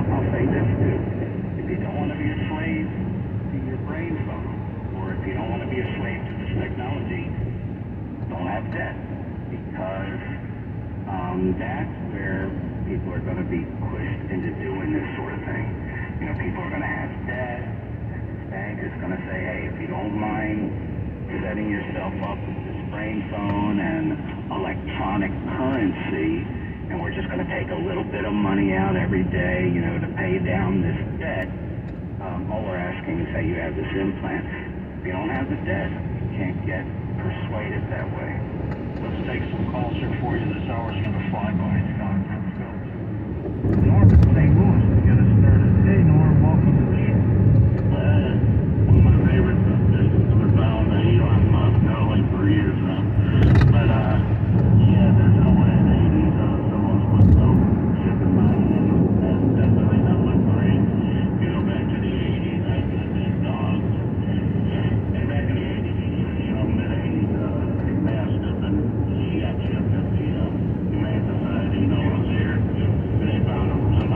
I'll say this too. If you don't want to be a slave to your brain phone, or if you don't want to be a slave to this technology, don't have debt. Because that's where people are going to be pushed into doing this sort of thing. You know, people are going to have debt. This bank is going to say, hey, if you don't mind setting yourself up with this brain phone and electronic currency, and we're just going to take a little bit of money out every day, you know, to pay down this debt. All we're asking is that you have this implant. If you don't have the debt, you can't get persuaded that way. Let's take some calls here for you. This hour's going to fly by, Scott. Let's go. Norm in St. Louis to get us started. Hey, Norm, welcome to the show. One of my favorite subjects is we're bound to Elon Musk going for years now. But, yeah, there's no way in the 80s someone's put no ship in mind. That's definitely not look great. You go back to the 80s, I said there's dogs. And back in the 80s, you know, mid-80s, massive, and he got shipped at the Humane Society, you know, was here. And they found him.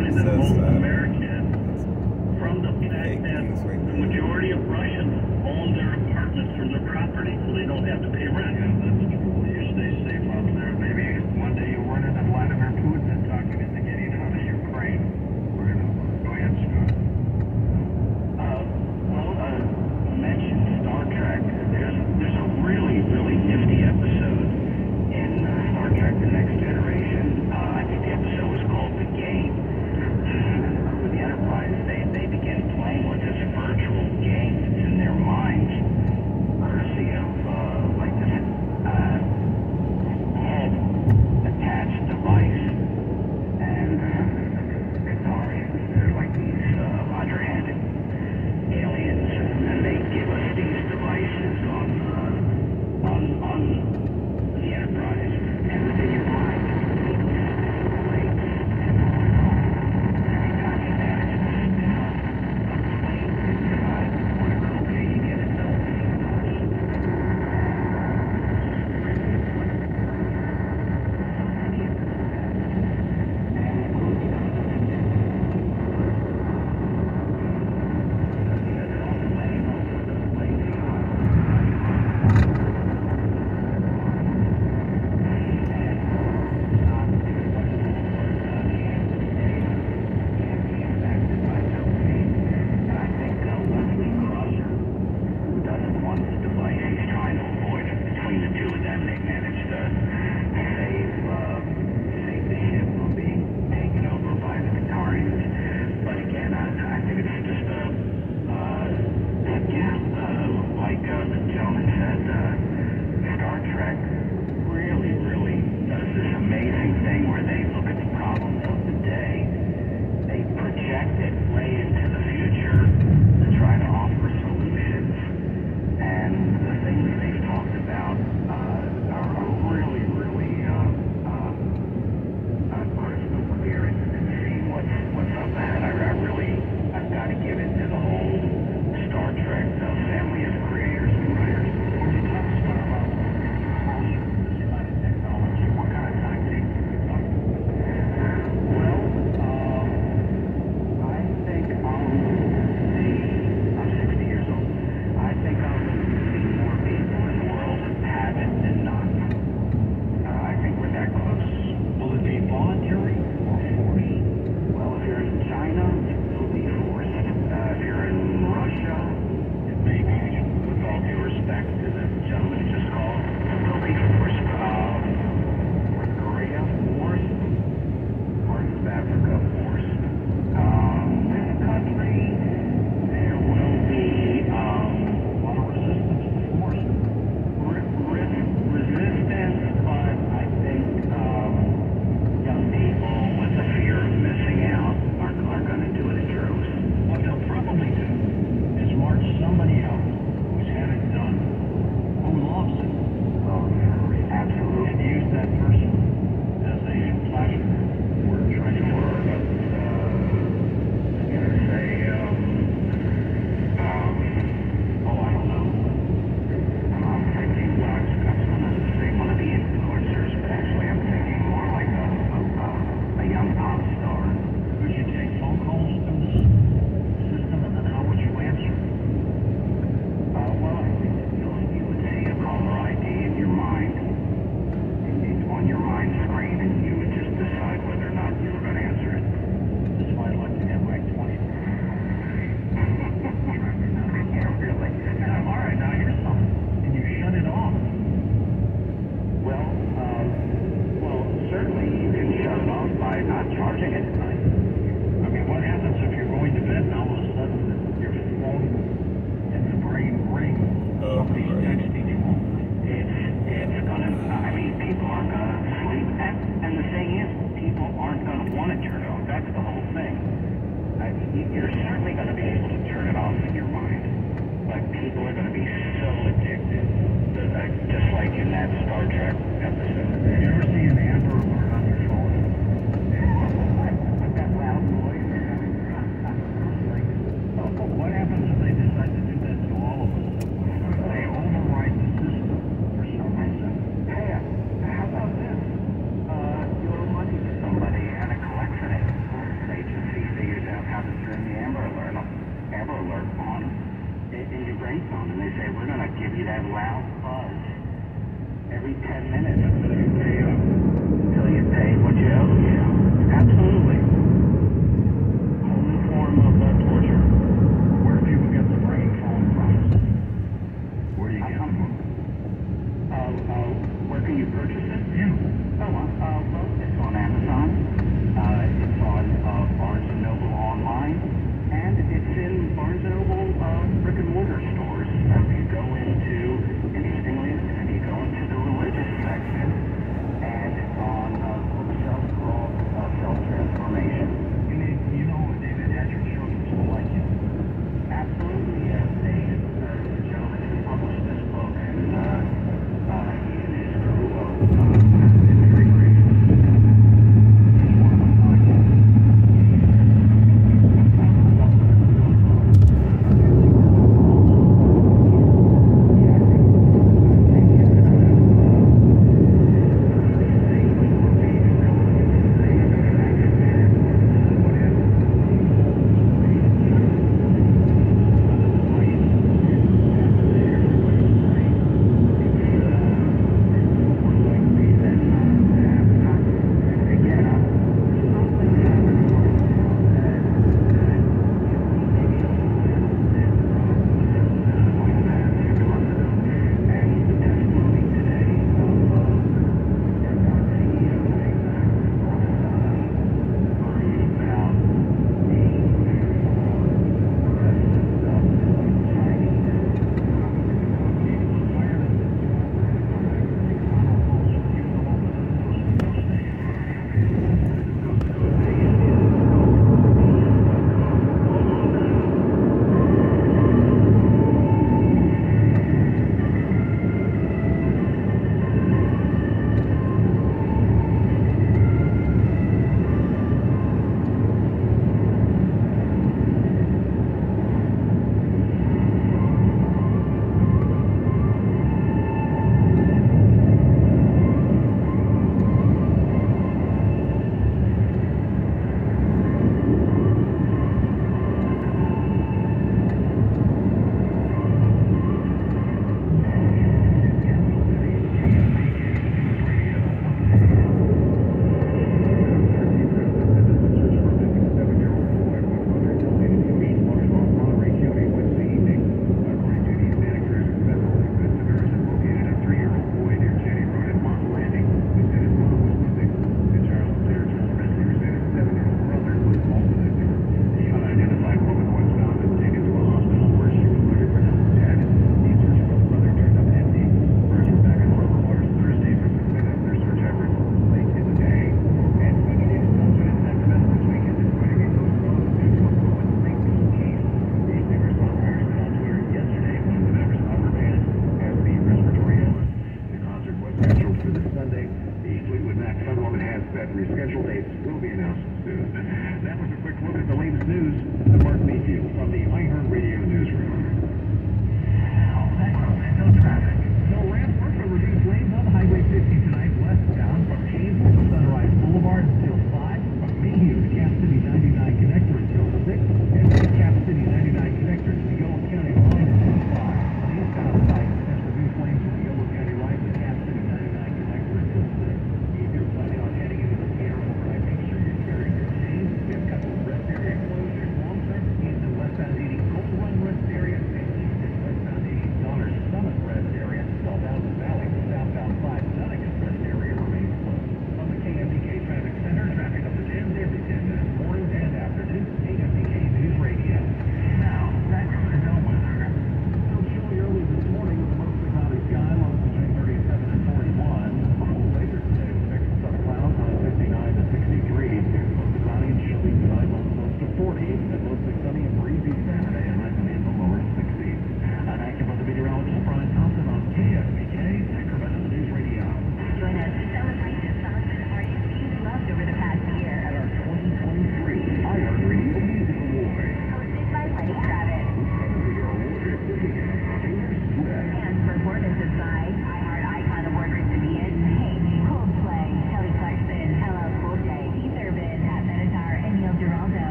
everybody that most Americans, from the fact that the majority of Russians own their apartments or their property, so they don't have to pay rent. Yeah, that's true. You stay safe out there. Maybe one day you'll run into Vladimir Putin and talk him into getting out of Ukraine. We're gonna go ahead, Scott. You mentioned Star Trek. There's a really, really nifty episode in Star Trek: The Next Generation. I think the episode was called The Game. With the Enterprise, they begin playing with this virtual game that's in their minds, courtesy of like this head attached device, and they're like these underhanded aliens, and they give us these devices on the Enterprise, and within your mind, every time you manage to spin up a plane inside one of those, you get a dopamine have an alert on in your brain phone, and they say, we're going to give you that loud buzz every 10 minutes until you pay what you owe. Yeah, absolutely. Whole new form of torture. Where do people get the brain phone from? Where do you get them from? Where can you purchase it? Yeah. Oh, well, it's on Amazon. It's on Barnes & Noble online, and it's in Barnes & Noble brick and mortar stores. If you go into, interestingly, if you go into the religious section, and it's on a bookshelf called Self-Transformation.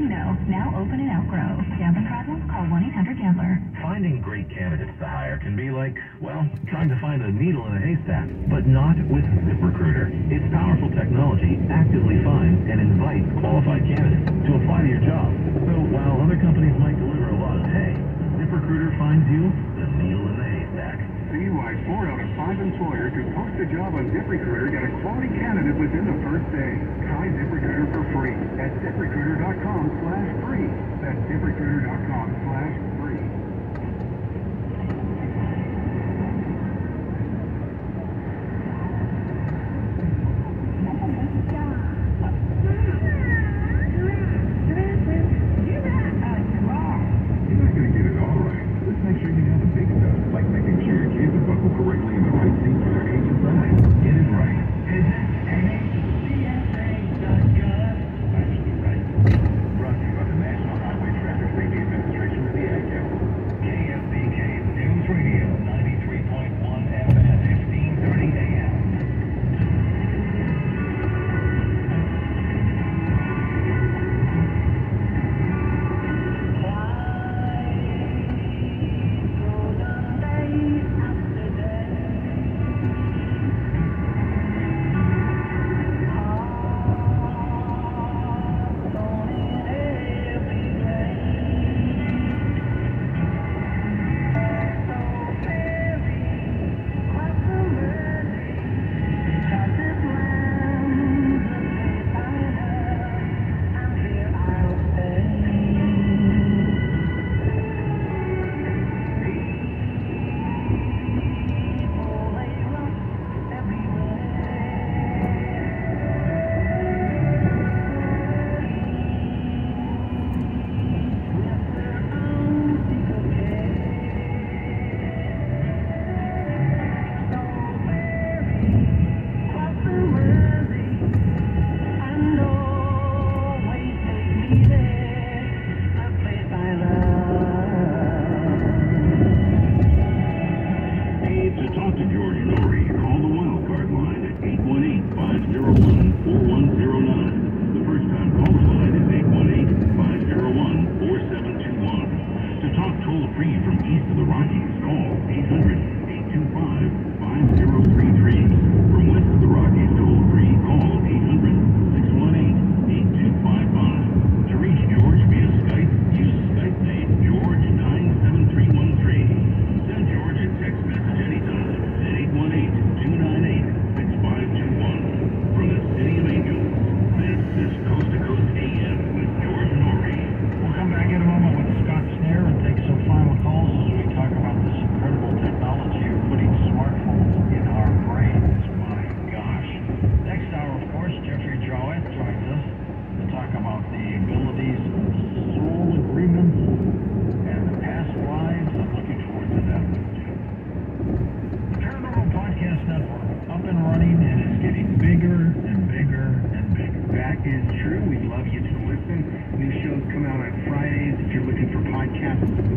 Casino, now open in Elk Grove. Gambling problem? Call 1-800-GAMBLER. Finding great candidates to hire can be like, well, trying to find a needle in a haystack, but not with ZipRecruiter. Its powerful technology actively finds and invites qualified candidates to apply to your job. So while other companies might deliver a lot of hay, ZipRecruiter finds you the needle in the haystack. See why 4 out of 5 employers who post a job on ZipRecruiter get a quality candidate within the first day. Try ZipRecruiter for free at ZipRecruiter.com/free. That's ZipRecruiter.com/free. Correctly in the right seat for their age and size. Get it right. Visit NHTSA.gov. Actually right. Brought to you by the National Highway Traffic Safety Administration with the Ad Council. KFBK News Radio 93.1 FM, 1530 AM. That is true. We'd love you to listen. New shows come out on Fridays. If you're looking for podcasts,